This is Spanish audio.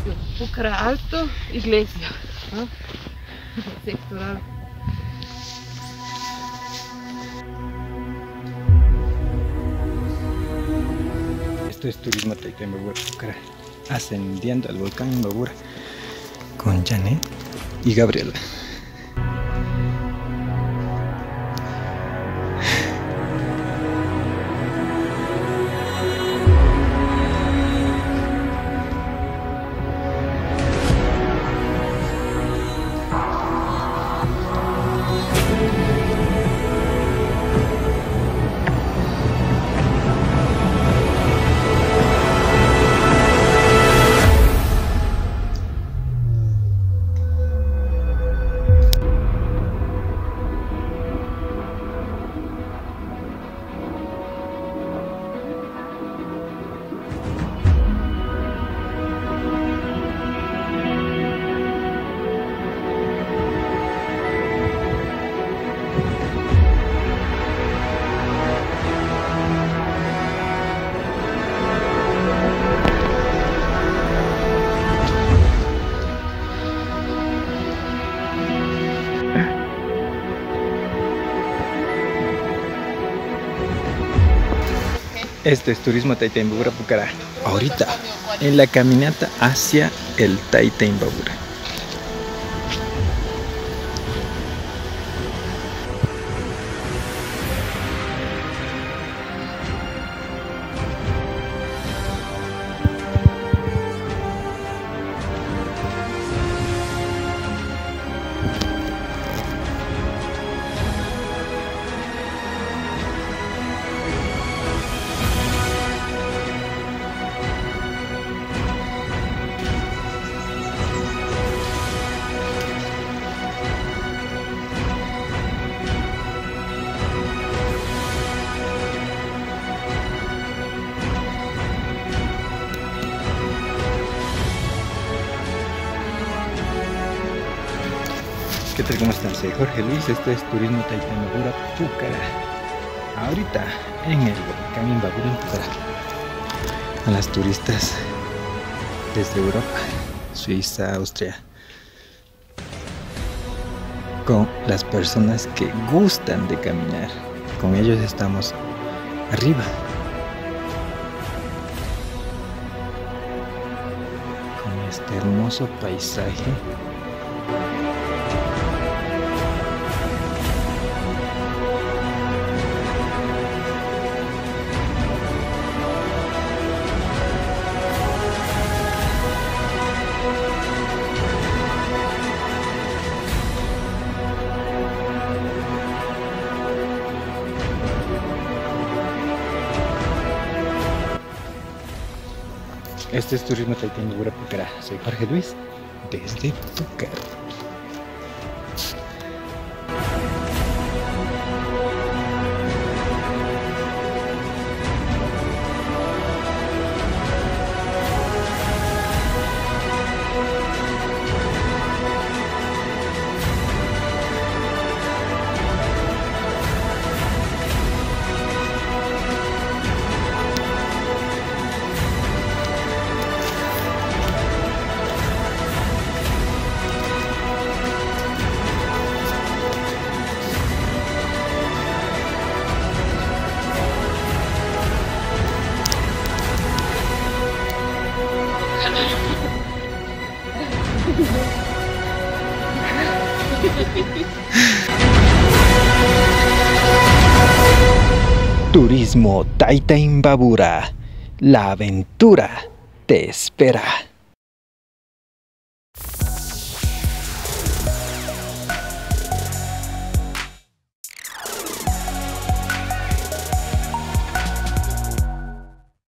Pucara Alto, iglesia, ¿no? Sectoral. Esto es Turismo Tayta Imbabura Pucara, ascendiendo al volcán Imbabura con Janet y Gabriela. Esto es Turismo Tayta Imbabura Pucara. Ahorita en la caminata hacia el Tayta Imbabura. ¿Qué tal? ¿Cómo están? Soy Jorge Luis, esto es Turismo Tayta Imbabura Pucara. Ahorita en el volcán Imbabura en Pucara. A las turistas desde Europa, Suiza, Austria. Con las personas que gustan de caminar. Con ellos estamos arriba. Con este hermoso paisaje. Este es Turismo Tayta Imbabura Pucara. Soy Jorge Luis, desde Pucara. Turismo Tayta Imbabura. La aventura te espera.